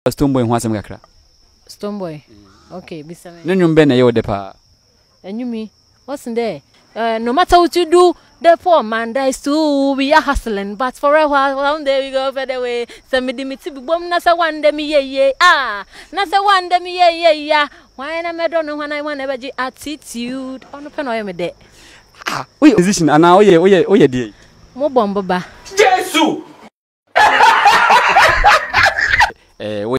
Stone boy wants some kakra. Stone boy. Okay, be some. No nyum be na ye odepa. And you me? What's in there? No matter what you do, the poor man dies too. We are hustling, but for a while, one day we go further away. Some dimity bomb, Nasa one demi ye. Ah, Nasa one demi ye. Why am I don't know when I want to be attitude on the pen I am a day. Ah, we position and now ye dear. More bomba. Jesus!